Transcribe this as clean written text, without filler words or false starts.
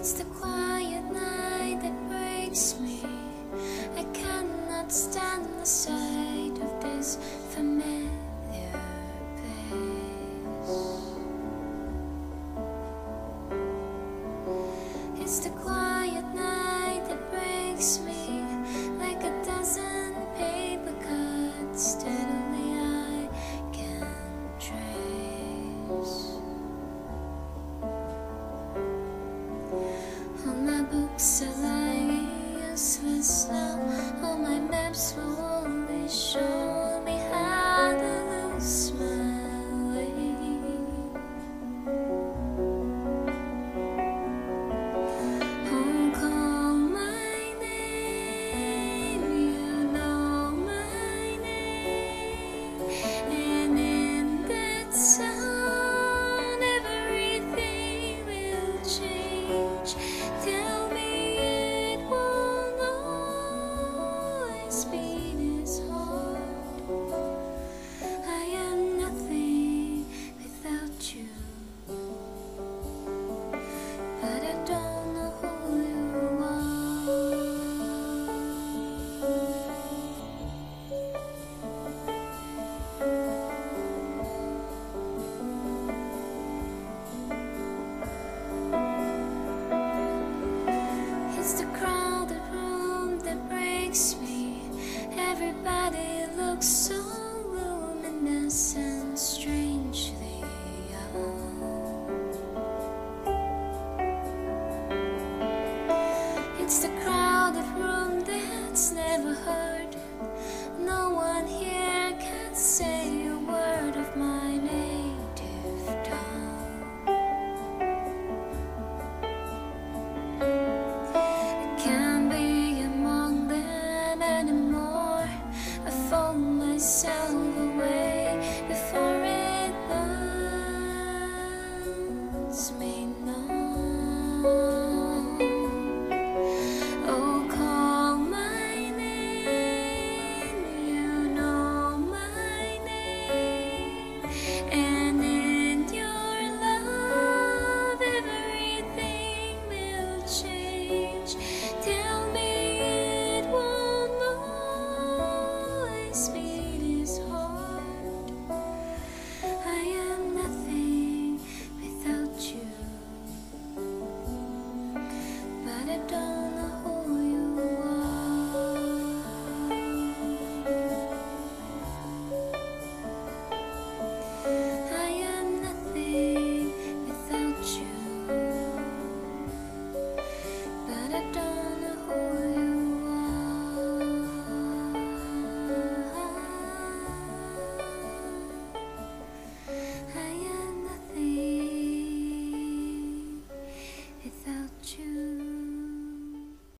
It's the quiet night that breaks me. I cannot stand the sight of this familiar place. It's the quiet night that breaks me, like a dozen paper cuts steadily I can trace. All my books are lying useless now. All my maps will only show me how to lose my way. Oh, call my name, you know my name, and in that sound everything will change. Tell me it won't always be this hard. I am nothing without you, but I don't know who you are. It's the crowded room that breaks me. Everybody looks so luminous and strangely young. It's the crowded room that's never heard. No one here can say a word of my native tongue. I can't be among them anymore. I fold myself away before it burns me numb. Oh, call my name, you know my name, and